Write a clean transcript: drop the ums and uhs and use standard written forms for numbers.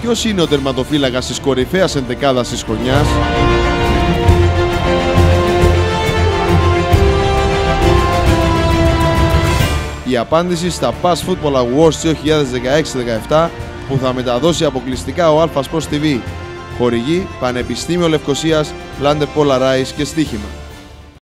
Ποιος είναι ο τερματοφύλακας της κορυφαίας ενδεκάδας της χρονιάς? Η απάντηση στα Pass Football Awards 2016-17 που θα μεταδώσει αποκλειστικά ο Alpha Sports TV. Χορηγεί Πανεπιστήμιο Λευκωσίας, Lander Polaris και Στοίχημα.